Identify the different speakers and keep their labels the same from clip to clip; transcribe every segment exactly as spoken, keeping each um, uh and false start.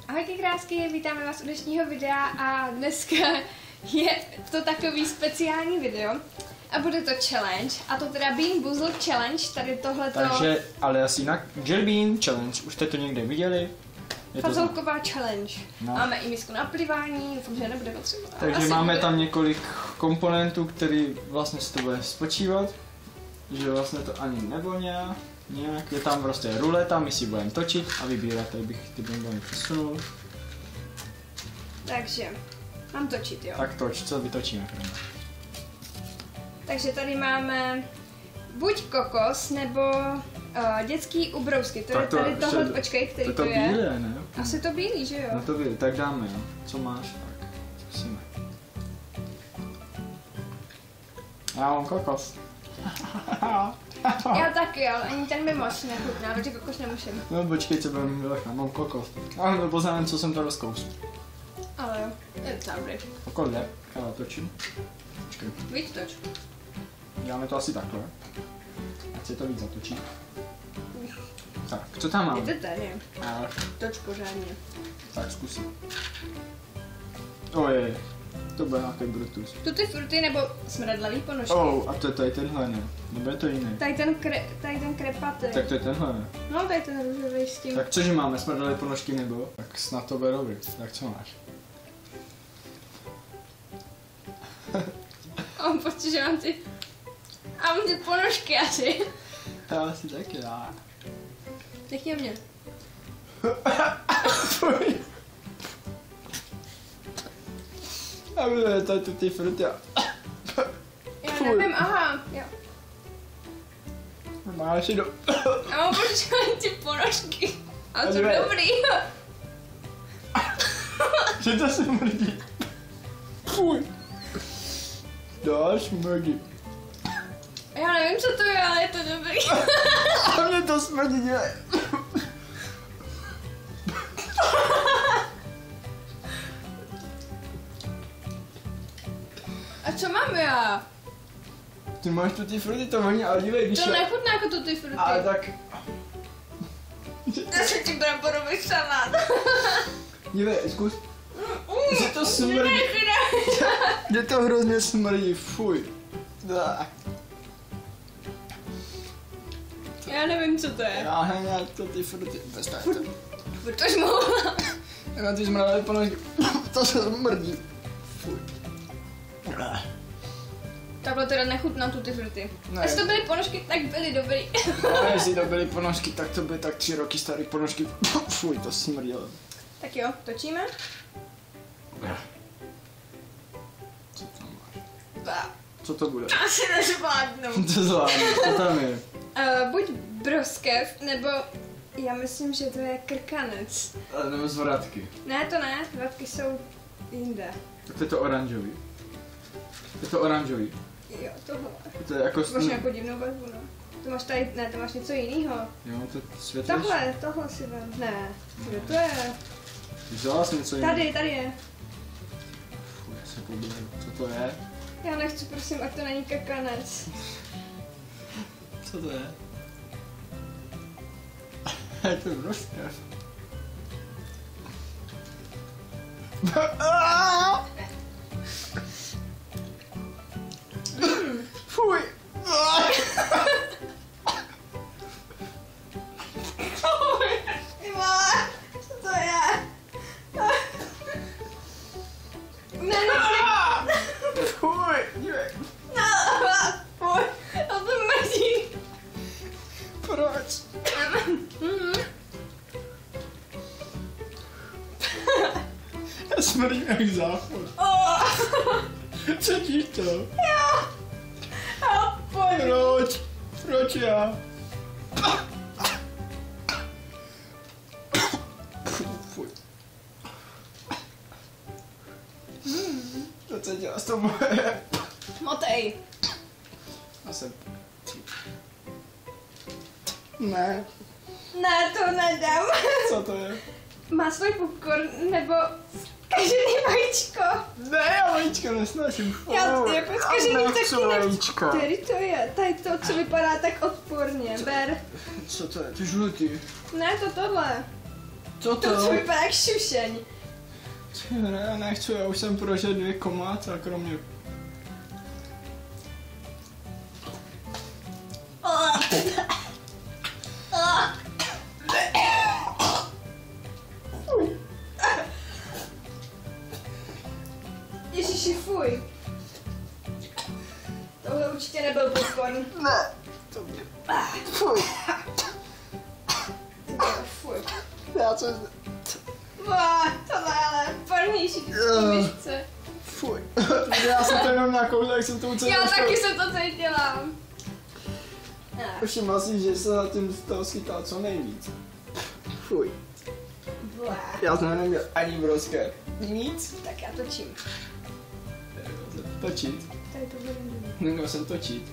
Speaker 1: Ahojky krásky, vítáme vás u dnešního videa a dneska je to takový speciální video a bude to challenge a to teda Bean Boozled Challenge, tady tohleto...
Speaker 2: Takže, ale asi jinak, Jelly Bean Challenge, už jste to někde viděli?
Speaker 1: Fazolková challenge.
Speaker 2: No.
Speaker 1: Máme i misku na plivání, doufám, že nebude potřeba.
Speaker 2: Takže
Speaker 1: asi
Speaker 2: máme
Speaker 1: bude.
Speaker 2: tam několik komponentů, který vlastně se to bude spočívat, že vlastně to ani nevoňá. Nějak je tam prostě ruleta, my si budeme točit a vybírat, tady bych ty bonbony přesunul.
Speaker 1: Takže, mám točit, jo.
Speaker 2: Tak toč, co vytočíme prvně?
Speaker 1: Takže tady máme buď kokos, nebo uh, dětský ubrousky. To
Speaker 2: Tak
Speaker 1: je
Speaker 2: to
Speaker 1: tady tohle,
Speaker 2: ještě-
Speaker 1: počkej, který
Speaker 2: To
Speaker 1: to,
Speaker 2: to
Speaker 1: je.
Speaker 2: bílé, ne?
Speaker 1: Asi to bílý, že jo?
Speaker 2: No to bílé, tak dáme, jo. Co máš? Tak, zkusíme. Já mám kokos.
Speaker 1: Já taky, ale ani ten mi moc nechutná, protože kokos nemusím.
Speaker 2: No počkej, co budeme mít lehná, mám kokos. Ale to poznám, co jsem to rozkous.
Speaker 1: Ale jo, je docela dobrý.
Speaker 2: Kokos jde, já točím. Počkej,
Speaker 1: Víc toč.
Speaker 2: děláme to asi takhle. Ať se to víc zatočí. Tak, co tam mám?
Speaker 1: Je to tady,
Speaker 2: A,
Speaker 1: toč pořádně.
Speaker 2: tak zkusím. Oje, to bude nějaký Brutus.
Speaker 1: Tuty fruty nebo smradlavý ponožky.
Speaker 2: Oh, a to je tady tenhle, ne? Nebo je to jiný?
Speaker 1: Tady ten, kre, tady ten krepatý.
Speaker 2: Tak to je tenhle, ne?
Speaker 1: No, tady ten růžový s tím.
Speaker 2: Tak cože máme, smrdali ponožky nebo? Tak snad to bude dobrý. Tak co máš?
Speaker 1: Mám pocit, že mám ty... A mám ty ponožky asi.
Speaker 2: Já asi taky, já.
Speaker 1: Nechně mě.
Speaker 2: Fuj. A bude tady tu ty fruty.
Speaker 1: Já nevím, aha, jo.
Speaker 2: Máš do...
Speaker 1: Já mám pocit, že mám ty ponožky. Ale
Speaker 2: A
Speaker 1: to
Speaker 2: dvě.
Speaker 1: dobrý.
Speaker 2: Že to se mrdí. Fuj. Dáš smrdí.
Speaker 1: Já nevím, co to je, ale je to dobrý.
Speaker 2: A mě to smrdí, dělej.
Speaker 1: A co mám já?
Speaker 2: Ty máš tu ty fruty, to voní, ale dívej, když
Speaker 1: To
Speaker 2: já...
Speaker 1: nechutná jako tuty fruty.
Speaker 2: Ale tak...
Speaker 1: Já se ti bramborový salát.
Speaker 2: Dívej, zkus.
Speaker 1: Mm,
Speaker 2: Že to smrdí. Mě to hrozně smrdí, fuj. Dá.
Speaker 1: Já nevím, co to je.
Speaker 2: Já hejně, to ty fruty, bez tady to.
Speaker 1: Protože mohla.
Speaker 2: Já ty smradové ponožky, to se smrdí. Fuj.
Speaker 1: Takhle teda nechutná tuty fruty.
Speaker 2: Ne.
Speaker 1: Jestli to byly ponožky, tak byly dobrý.
Speaker 2: A jestli to byly ponožky, tak to byly tak tři roky staré ponožky. Fuj, to smrdilo.
Speaker 1: Tak jo, točíme.
Speaker 2: Co tam máš?
Speaker 1: Bah.
Speaker 2: Co to bude?
Speaker 1: Asi nezvládnu.
Speaker 2: To zvládnu, co tam je?
Speaker 1: Uh, buď broskev, nebo já myslím, že to je krkanec.
Speaker 2: Ale nebo zvratky.
Speaker 1: Ne, to ne, vratky jsou jinde.
Speaker 2: Tak to je to oranžový. Je to oranžový.
Speaker 1: Jo, tohle.
Speaker 2: To je jako...
Speaker 1: To máš nějakou divnou barvu, no. To máš tady, ne, to máš něco jiného.
Speaker 2: Jo, to je světlejší.
Speaker 1: Tohle, tohle si vem. Ne, kde to je?
Speaker 2: Ty vzala jsi něco jiného.
Speaker 1: Tady, tady je.
Speaker 2: Fuj, já se poběhu. Co to je?
Speaker 1: Já nechci, prosím, ať to není krkanec.
Speaker 2: Co to je? Je to broskev. Fuj.
Speaker 1: Ty vole, co to je? Ne, nechci.
Speaker 2: Fuj. Dívej.
Speaker 1: No, fuj, to to mrzí.
Speaker 2: Proč?
Speaker 1: Mhm.
Speaker 2: Já smrdím jak záchod.
Speaker 1: Oh.
Speaker 2: Cítíš to?
Speaker 1: Jo. A pojď.
Speaker 2: Proč? Proč já? Fuj.
Speaker 1: Hmm.
Speaker 2: To co dělá s tou moje?
Speaker 1: Motej.
Speaker 2: Já jsem... Ne.
Speaker 1: Ne, to nedám.
Speaker 2: Co to je?
Speaker 1: Má svůj popcorn nebo zkažený vajíčko.
Speaker 2: Ne, já vajíčka nesnáším.
Speaker 1: Já jako zkažený taky
Speaker 2: nechci
Speaker 1: nechci.
Speaker 2: vajíčka.
Speaker 1: Který to je? Tady to, co vypadá tak odporně. Ber.
Speaker 2: Co to je? Ty žlutý.
Speaker 1: Ne, to tohle.
Speaker 2: Co to?
Speaker 1: To, co vypadá jak šušeň.
Speaker 2: Ne, nechci, já už jsem prožil dvě komáce a kromě...
Speaker 1: Ježiši, fuj. Tohle určitě nebyl popcorn.
Speaker 2: Ne, to mě... Fuj.
Speaker 1: Fuj.
Speaker 2: Já co...
Speaker 1: Wow, tohle ale parnější myšce.
Speaker 2: Fuj. Já jsem to jenom nakousl, jak jsem to ucelil.
Speaker 1: Já taky jsem to cítila.
Speaker 2: Všimla si, že se na tím z toho schytá co nejvíc. Fuj.
Speaker 1: Blá.
Speaker 2: Já jsem neměl ani broské. Nic.
Speaker 1: Tak já točím.
Speaker 2: Točit.
Speaker 1: Tady to bude dobrý.
Speaker 2: Neměl jsem točit.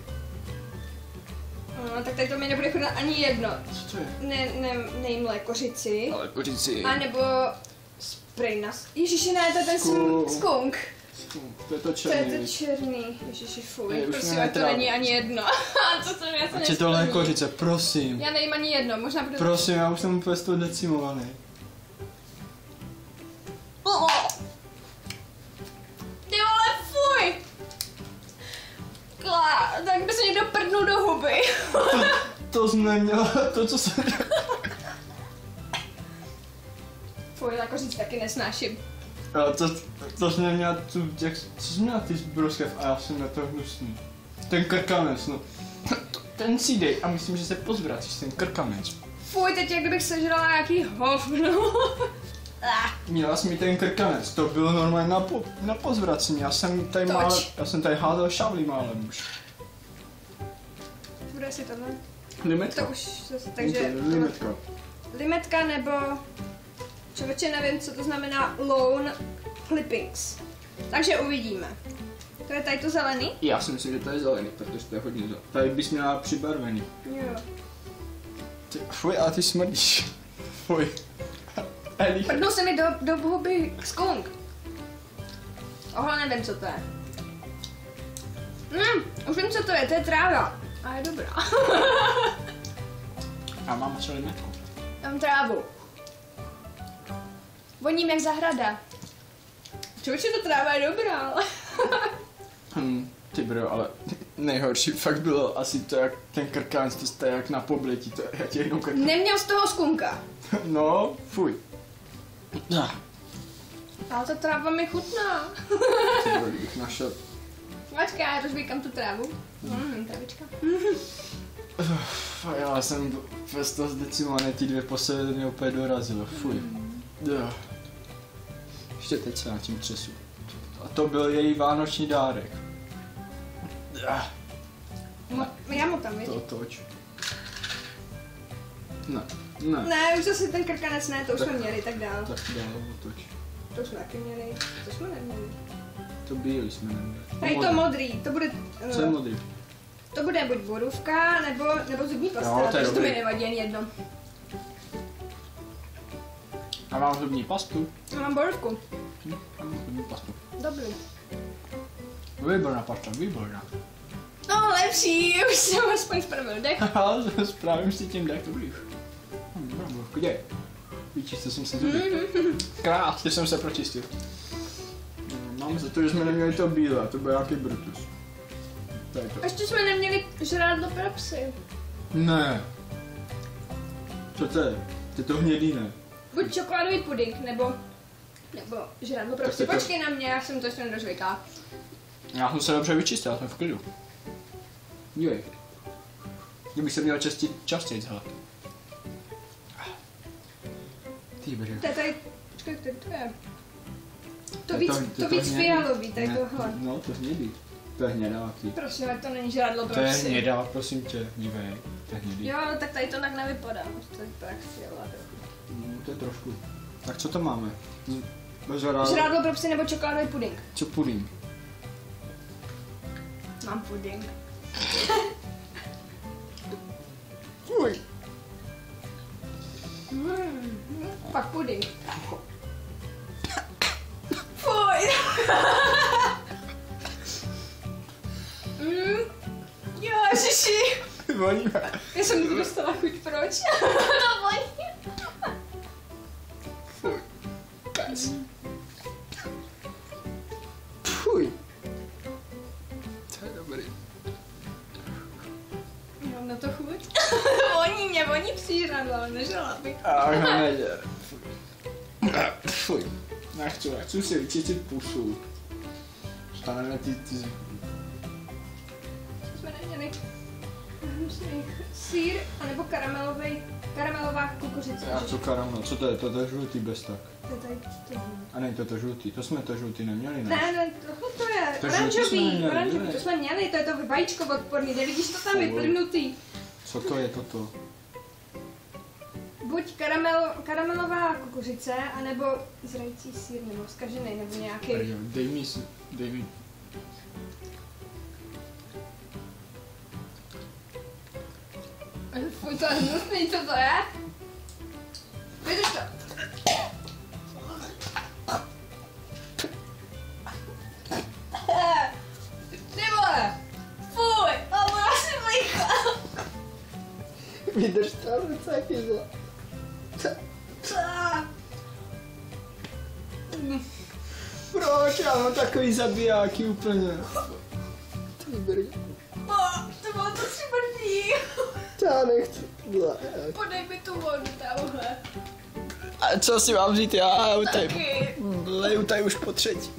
Speaker 1: No, tak tady to mi nebude chutnat ani jedno.
Speaker 2: Co to je?
Speaker 1: Ne, ne, nejmle kořici.
Speaker 2: Ale kořici.
Speaker 1: A nebo spray na... Ježiši, ne, to je ten
Speaker 2: Skunk.
Speaker 1: skunk.
Speaker 2: To je to
Speaker 1: To
Speaker 2: černý.
Speaker 1: je to černý. Ježiši, fuj.
Speaker 2: Je, už
Speaker 1: Prosím,
Speaker 2: mě
Speaker 1: ať to
Speaker 2: netrápí.
Speaker 1: není ani jedno. Co to já se
Speaker 2: Ať je tohle kořice, prosím.
Speaker 1: Já nejím ani jedno, možná bude...
Speaker 2: Prosím, já už jsem úplně z toho decimovaný.
Speaker 1: Ty vole, fuj! Klá, tak by se někdo prdnul do huby.
Speaker 2: To, to jsem neměl, to co jsem...
Speaker 1: Fuj, jako říct taky nesnáším.
Speaker 2: Ale to, to jsem neměl tu, jak, co jsem měl ty broskev a já jsem na to hnusný. Ten krkanec, no. Ten si dej a myslím, že se pozvracíš, ten krkanec.
Speaker 1: Fuj, teď jak kdybych sežrala nějaký hovno.
Speaker 2: Měla jsi mi ten krkanec, to bylo normálně na, po, na pozvracení, já jsem tady
Speaker 1: Toč.
Speaker 2: málem, já jsem tady hádal šavlí málem už.
Speaker 1: Bude si tohle?
Speaker 2: Limetka.
Speaker 1: To už zase, takže...
Speaker 2: To, limetka.
Speaker 1: Limetka nebo... Člověče, nevím, co to znamená lone clippings. Takže uvidíme. To je tady to zelený?
Speaker 2: Já si myslím, že to je zelený, protože to je hodně zelený. Tady bys měla přibarvený.
Speaker 1: Jo.
Speaker 2: Ty, fuj, ale ty smrdíš. Fuj. Eli.
Speaker 1: Prdnul se mi do, do huby skunk. Ohle, nevím, co to je. Hmm, už vím, co to je, to je tráva. A je dobrá.
Speaker 2: A mám asi limetku.
Speaker 1: Mám trávu. Voním jak zahrada. Člověče, ta tráva je dobrá, ale...
Speaker 2: Hm, ty bro, ale nejhorší fakt bylo asi to, jak ten krkánc to stojí jak na pobletí, to já tě jednou krkám.
Speaker 1: Neměl z toho skunka.
Speaker 2: No, fuj. Ah,
Speaker 1: Ale ta tráva mi chutná.
Speaker 2: ty bro, kdybych našel.
Speaker 1: Počkej, já rozvíkám tu trávu. Mm, trávička.
Speaker 2: Uf, já jsem fest to zdecimovaný, ty dvě poslední mě úplně dorazilo, fuj. Ah. Ještě teď se na tím třesu. A to byl její vánoční dárek. Ah,
Speaker 1: Mo- já mu tam, víš?
Speaker 2: to toč. Ne, ne.
Speaker 1: Ne, už zase ten krkanec ne, to už
Speaker 2: Tak-
Speaker 1: jsme měli, tak dál.
Speaker 2: Tak dál otoč.
Speaker 1: To jsme taky měli, to jsme neměli.
Speaker 2: To bílý jsme neměli.
Speaker 1: Tady to modrý, to bude,
Speaker 2: Co je
Speaker 1: uh,
Speaker 2: modrý?
Speaker 1: to bude buď borůvka, nebo, nebo zubní pasta,
Speaker 2: Jo, to je
Speaker 1: takže to mi
Speaker 2: dobrý.
Speaker 1: nevadí jen jedno.
Speaker 2: A mám zubní pastu?
Speaker 1: Já mám borůvku,
Speaker 2: Hm, a mám zubní pastu.
Speaker 1: dobrý.
Speaker 2: Výborná pasta, výborná.
Speaker 1: No lepší, už jsem aspoň spravil dech.
Speaker 2: Haha, správím si tím dech, dobrý. Hm, dobrá, v kudě. Vyčistil jsem se zuby. Krásně jsem se pročistil. No, mám za to, že jsme neměli to bílé, to byl nějaký Brutus. To je to.
Speaker 1: Ještě jsme neměli žrádlo pro psy.
Speaker 2: Ne. Co to je? To je to hnědý, ne?
Speaker 1: Buď čokoládový puding, nebo, nebo žrádlo pro
Speaker 2: Tak
Speaker 1: psy.
Speaker 2: to- to-
Speaker 1: Počkej na mě, já jsem to ještě nedozvykla.
Speaker 2: Já jsem se dobře vyčistil, já jsem v klidu. Dívej. Kdybych se měl častit, častěji, hele. Ty beře.
Speaker 1: To je tady, počkej, to, to je. To
Speaker 2: je
Speaker 1: víc,
Speaker 2: to-
Speaker 1: to,
Speaker 2: to je to
Speaker 1: víc
Speaker 2: hnědý.
Speaker 1: fialový, tady
Speaker 2: Ne,
Speaker 1: tohle.
Speaker 2: No, to je hnědý. To je hnědá, ty.
Speaker 1: Prosím, ať to není žrádlo pro
Speaker 2: To je
Speaker 1: psy.
Speaker 2: hnědá, prosím tě, dívej. To je hnědý.
Speaker 1: Jo, tak tady to tak nevypadá, to je tak fialová.
Speaker 2: No, to je trošku. Tak co to máme? Žrádlo.
Speaker 1: Žrádlo pro psy nebo čokoládový puding?
Speaker 2: Co pudím?
Speaker 1: Mám puding.
Speaker 2: Fuj.
Speaker 1: Mm, pak puding. Fuj. mm, jo, ježiši.
Speaker 2: Voníme.
Speaker 1: Já jsem to dostala chuť, proč? No, voní.
Speaker 2: vůbec. Fuj. To je dobrý.
Speaker 1: Mám na to chuť? Voní mě, voní přížradlo, ale nežrala bych.
Speaker 2: Ach, neděr. Fuj. Nechci, nechci si vyčistit pusu. Staneme ty, ty...
Speaker 1: Jsme neměli hnusný sýr, anebo karamelový, karamelová kukuřice.
Speaker 2: Já co karamel, co to je? To je žlutý bez tak.
Speaker 1: To je tady to.
Speaker 2: A ne, to je to žlutý, to jsme to žlutý neměli, ne?
Speaker 1: Ne, ne, tohle to je
Speaker 2: To žlutý jsme
Speaker 1: oranžový,
Speaker 2: neměli,
Speaker 1: oranžový,
Speaker 2: ne?
Speaker 1: to jsme měli, to je to vajíčko odporný, nevidíš to tam
Speaker 2: Fuj.
Speaker 1: vyplivnutý.
Speaker 2: Co to je toto?
Speaker 1: Buď karamel, karamelová kukuřice, anebo zrající sýr, nebo zkažený, nebo nějaký.
Speaker 2: Tady, dej mi, si- dej mi.
Speaker 1: Fuj, to je hnusný, co to je? Vydrž to. Ty vole! Fuj! A budu asi mlíko!
Speaker 2: Vydrž to, ale co jak je zlo. Proč? Já mám takový zabijáky úplně. Ty brý.
Speaker 1: To bylo to smrdí!
Speaker 2: Já nechci.
Speaker 1: Podej mi tu vodu tamhle.
Speaker 2: A co si mám říct? Já tady
Speaker 1: Taky.
Speaker 2: leju tady už po třetí.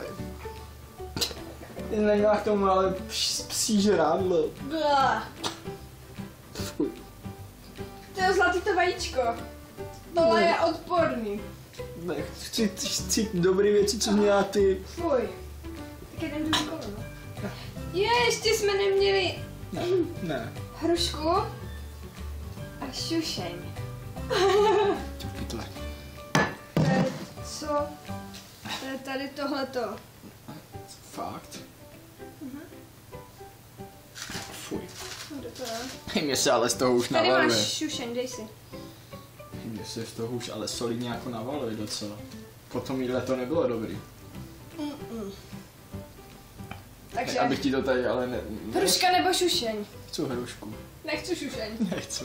Speaker 2: Nemá k tomu ale psí žrádlo.
Speaker 1: Blah.
Speaker 2: Fuj.
Speaker 1: To je zlatý to vajíčko. Tohle je odporný.
Speaker 2: Ne, chci, chci dobré věci, co měla ty.
Speaker 1: Fuj. Tak jeden druhý kolo, no. Je, ještě jsme neměli
Speaker 2: Ne, ne.
Speaker 1: hrušku a šušeň.
Speaker 2: Ty pytle.
Speaker 1: To je co? To je tady tohleto.
Speaker 2: Fakt? Fuj.
Speaker 1: Kde to je?
Speaker 2: Mně se ale z toho už
Speaker 1: Tady
Speaker 2: navaluje.
Speaker 1: máš šušeň, dej si.
Speaker 2: Mně se z toho už ale solidně jako navaluje docela. Potom jídle to nebylo dobrý.
Speaker 1: Mm-mm. Takže
Speaker 2: Abych ti to tady ale ne... ne
Speaker 1: hruška nebo šušeň?
Speaker 2: Chci hrušku.
Speaker 1: Nechci šušeň.
Speaker 2: Nechci.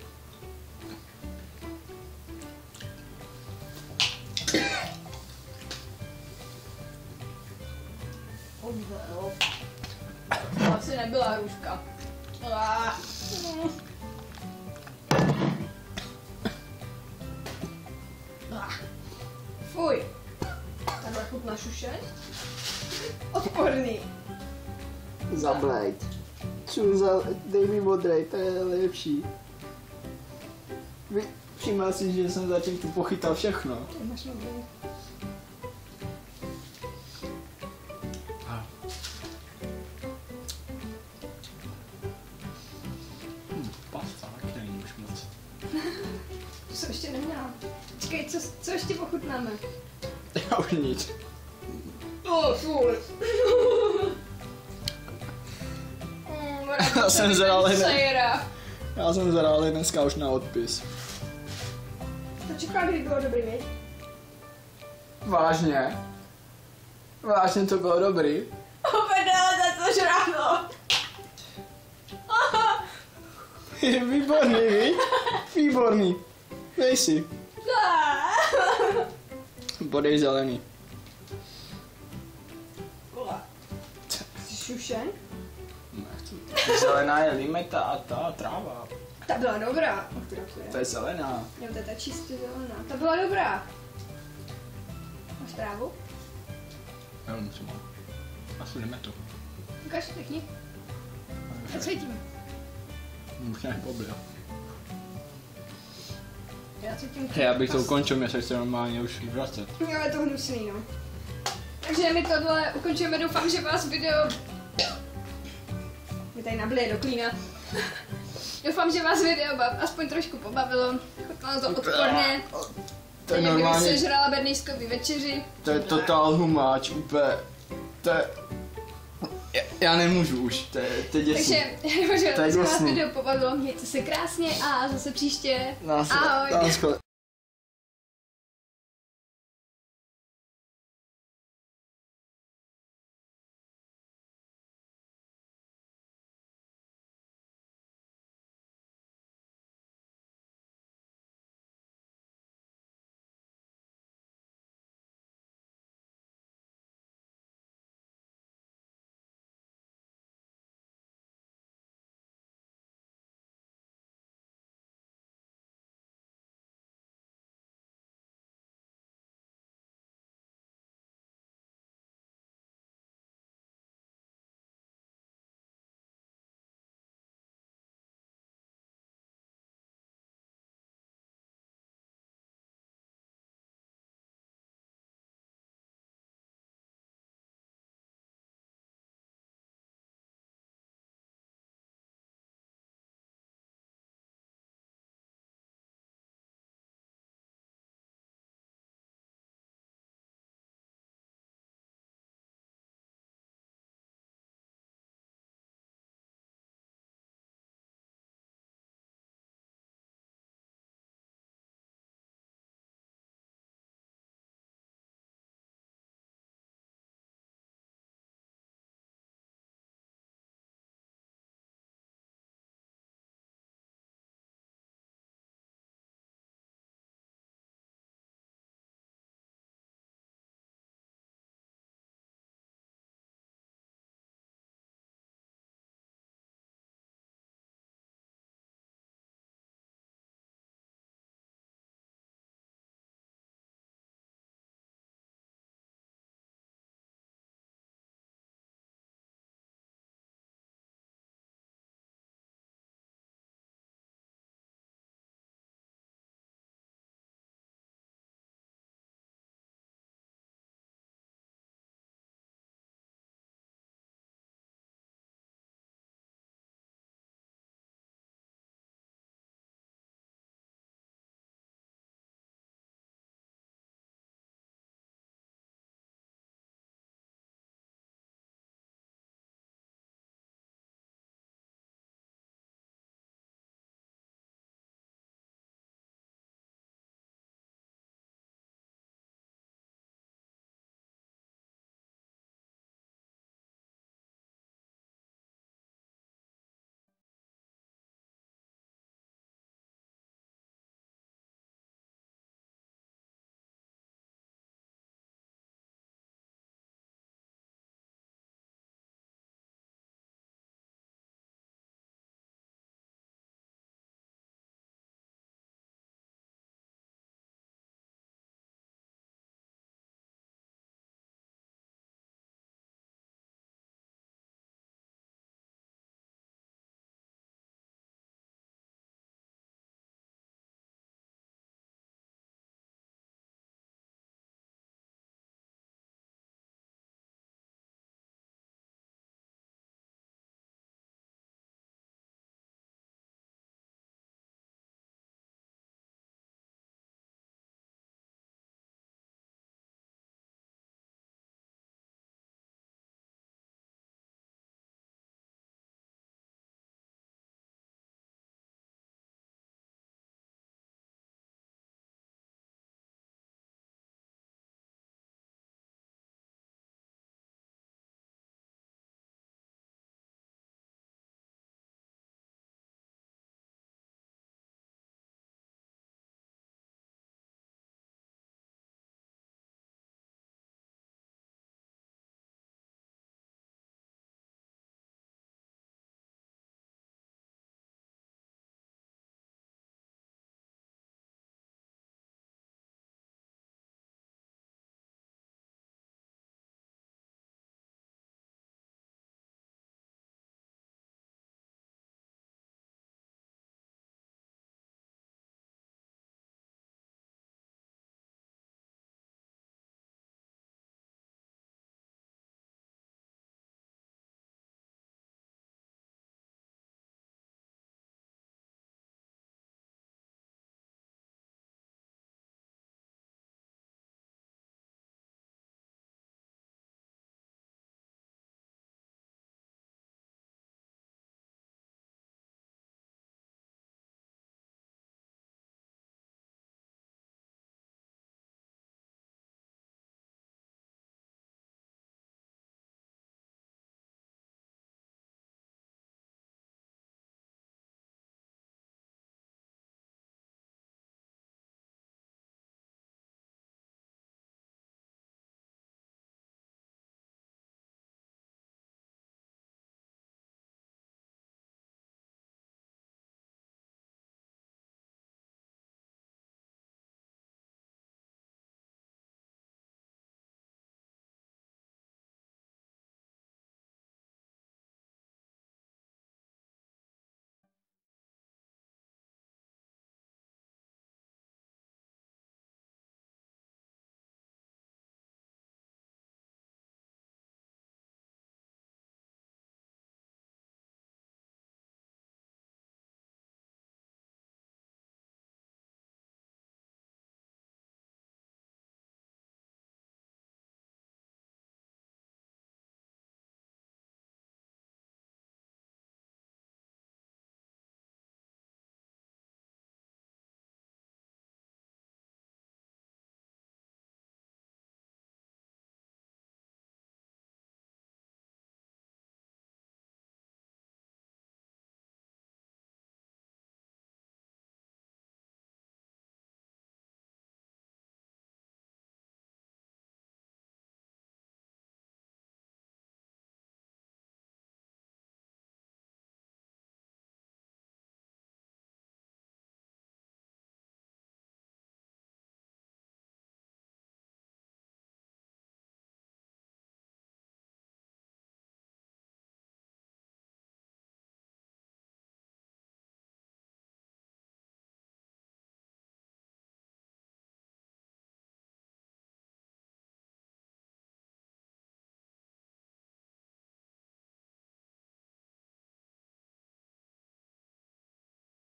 Speaker 1: Obvel. To asi nebyla hruška. Ah. Ah. Fuj. Takhle chutná šušeň. Odporný.
Speaker 2: Zablejt. Ču za... Dej mi modrej, to je lepší. Vy... Všiml si, že jsem zatím tu pochytal všechno.
Speaker 1: Ty máš modrý.
Speaker 2: Hm, pasta, tak není už moc.
Speaker 1: To jsem ještě neměla. Čekej, co, co ještě pochutnáme?
Speaker 2: Já už nic.
Speaker 1: Oh, fuj.
Speaker 2: Já jsem zralý, ne?
Speaker 1: Sejra.
Speaker 2: Já jsem zralý dneska už na odpis.
Speaker 1: To čeká, kdyby bylo dobrý, viď?
Speaker 2: Vážně? Vážně to bylo dobrý?
Speaker 1: Opět za to žrádlo.
Speaker 2: Výborný, viď? Výborný. Dej si. Bodej zelený.
Speaker 1: Šušeň?
Speaker 2: Nechci. Zelená je limeta a ta tráva.
Speaker 1: Ta byla dobrá. O která to je?
Speaker 2: To je zelená.
Speaker 1: Jo, to je ta čistě zelená. Ta byla dobrá. Máš trávu?
Speaker 2: Já nevím, co mám. Asi limetu.
Speaker 1: Ukaž, řekni. Já cítím.
Speaker 2: Už nějak poblil.
Speaker 1: Já cítím.
Speaker 2: Já bych to ukončil, mě se chce normálně už vracet.
Speaker 1: Jo, je to hnusný, no. Takže my tohle ukončujeme, doufám, že vás video... My tady nablije do klína. Doufám, že vás video bav, aspoň trošku pobavilo. Chutnalo to odporně.
Speaker 2: To je
Speaker 1: Kdyby
Speaker 2: normálně,
Speaker 1: sežrala bednýskový večeři.
Speaker 2: to je totál humáč, úplně, to je, já, já nemůžu už, to je, to je děsný.
Speaker 1: Takže, doufám,
Speaker 2: To je
Speaker 1: že vás
Speaker 2: děsný.
Speaker 1: video pobavilo. Mějte se krásně a zase příště.
Speaker 2: Násle-
Speaker 1: Ahoj.
Speaker 2: násle-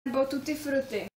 Speaker 1: nebo tutti frutti.